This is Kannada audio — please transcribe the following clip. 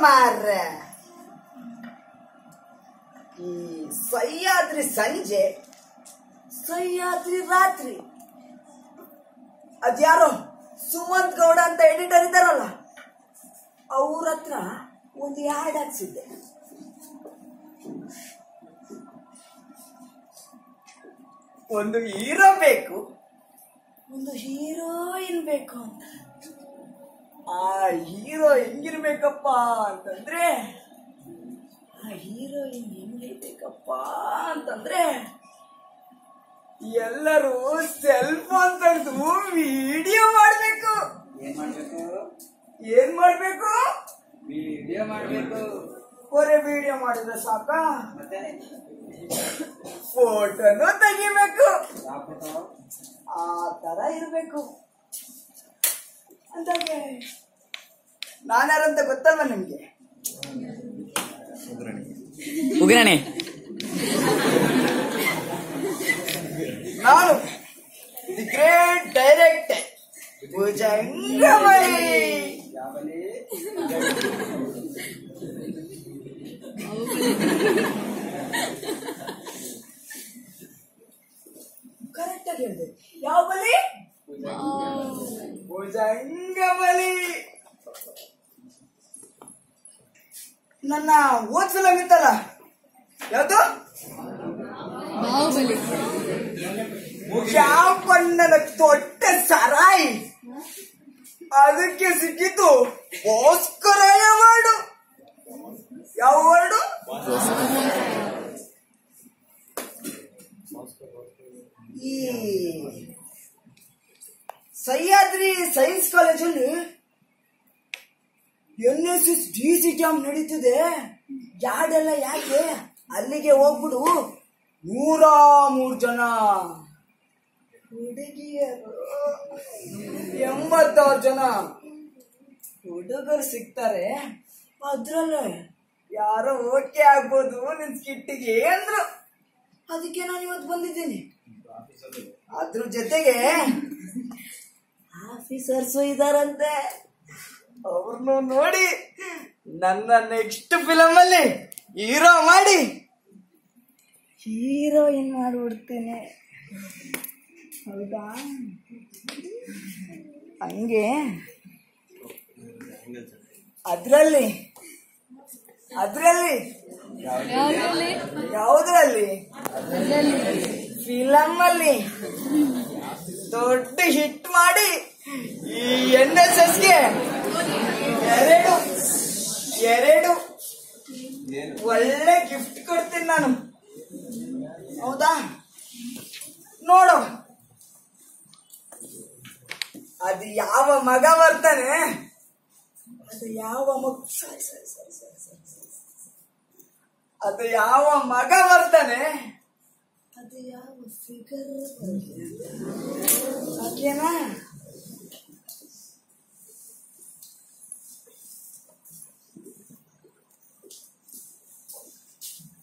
ಮಾರ್ರೆ. ಈ ಸಹ್ಯಾದ್ರಿ ಸಂಜೆ, ಸಹ್ಯಾದ್ರಿ ರಾತ್ರಿ. ಅದ್ಯಾರೋ ಸುಮಂತ್ ಗೌಡ ಅಂತ ಎಡಿಟರ್ ಇದ್ದಾರಲ್ಲ, ಅವ್ರ ಹತ್ರ ಒಂದು ಯಾಡ್ ಹಾಕ್ಸಿದ್ದೆ. ಒಂದು ಹೀರೋ ಬೇಕು, ಒಂದು ಹೀರೋಯಿನ್ ಬೇಕು ಅಂತ. ಆ ಹೀರೋ ಹೆಂಗಿರ್ಬೇಕಪ್ಪ ಅಂತಂದ್ರೆ, ಆ ಹೀರೋಯಿನ್ ಹೆಂಗಿರ್ಬೇಕಪ್ಪ ಅಂತಂದ್ರೆ, ಎಲ್ಲರೂ ಸೆಲ್ ಫೋನ್ ತೆಗೆದು ವಿಡಿಯೋ ಮಾಡ್ಬೇಕು. ಏನ್ ಮಾಡ್ಬೇಕು? ವಿಡಿಯೋ ಮಾಡ್ಬೇಕು. ಬರೀ ವಿಡಿಯೋ ಮಾಡಿದ್ರೆ ಸಾಕ? ಫೋಟೋನು ತೆಗಿಬೇಕು. ಆ ತರ ಇರ್ಬೇಕು. ಅಂದಾಗೆ ನಾನ್ಯಾರಂತ ಗೊತ್ತಲ್ವ ನಿಮ್ಗೆ? ಉಗ್ರಾಣಿ. ನಾನು the great director Bhujangamani. Correct ಆಗಿ ಹೇಳಿದೆ. ಯಾವ ಬಲಿ? ಭುಜಂಗಮಣಿ. ನನ್ನ ಓದ್ ಫಿಲಮ್ ಇತ್ತಲ್ಲ, ಯಾವುದು? ಚಾಪಣ್ಣನ ದೊಡ್ಡ ಸರಾಯಿ. ಅದಕ್ಕೆ ಸಿಕ್ಕಿತು ಆಸ್ಕರ್ ಅವಾರ್ಡು. ಯಾವ ಅವಾರ್ಡು? ಈ ಸಹ್ಯಾದ್ರಿ ಸೈನ್ಸ್ ಕಾಲೇಜಲ್ಲಿ NSS DC ಕ್ಯಾಂಪ್ ನಡೀತಿದೆ. ಯಾಡೆಲ್ಲ ಯಾಕೆ? ಅಲ್ಲಿಗೆ ಹೋಗ್ಬಿಡು. 103 ಜನ ಹುಡುಗಿಯರು, 86 ಜನ ಹುಡುಗರು ಸಿಗ್ತಾರೆ. ಅದ್ರಲ್ಲೇ ಯಾರೋ ಓಕೆ ಆಗ್ಬೋದು ನಿನ್ ಸ್ಕಿಟ್ಟಿಗೆ ಅಂದ್ರು. ಅದಕ್ಕೆ ನಾನು ಇವತ್ತು ಬಂದಿದ್ದೀನಿ. ಅದ್ರ ಜೊತೆಗೆ ಆಫೀಸರ್ಸು ಇದಾರಂತೆ. ಅವ್ರನ್ನು ನೋಡಿ ನನ್ನ ನೆಕ್ಸ್ಟ್ ಫಿಲಮ್ ಅಲ್ಲಿ ಹೀರೋ ಮಾಡಿ ಹೀರೋಯಿನ್ ಮಾಡ್ಬಿಡ್ತೇನೆ. ಹೌದಾ? ಹಂಗೆ ಅದ್ರಲ್ಲಿ ಯಾವುದ್ರಲ್ಲಿ ಫಿಲಮ್ ಅಲ್ಲಿ ದೊಡ್ಡ ಹಿಟ್ ಮಾಡಿ ಈ NSSಗೆ ಎರಡು ಒಳ್ಳೆ ಗಿಫ್ಟ್ ಕೊಡ್ತೀನಿ ನಾನು. ಹೌದಾ? ನೋಡು, ಅದು ಯಾವ ಮಗ ಬರ್ತಾನೆ, ಅದು ಯಾವ ಅದು ಯಾವ ಮಗ ಬರ್ತಾನೆ, ಅದು ಯಾವ ಫಿಗರ್ ಓಕೆನಾ?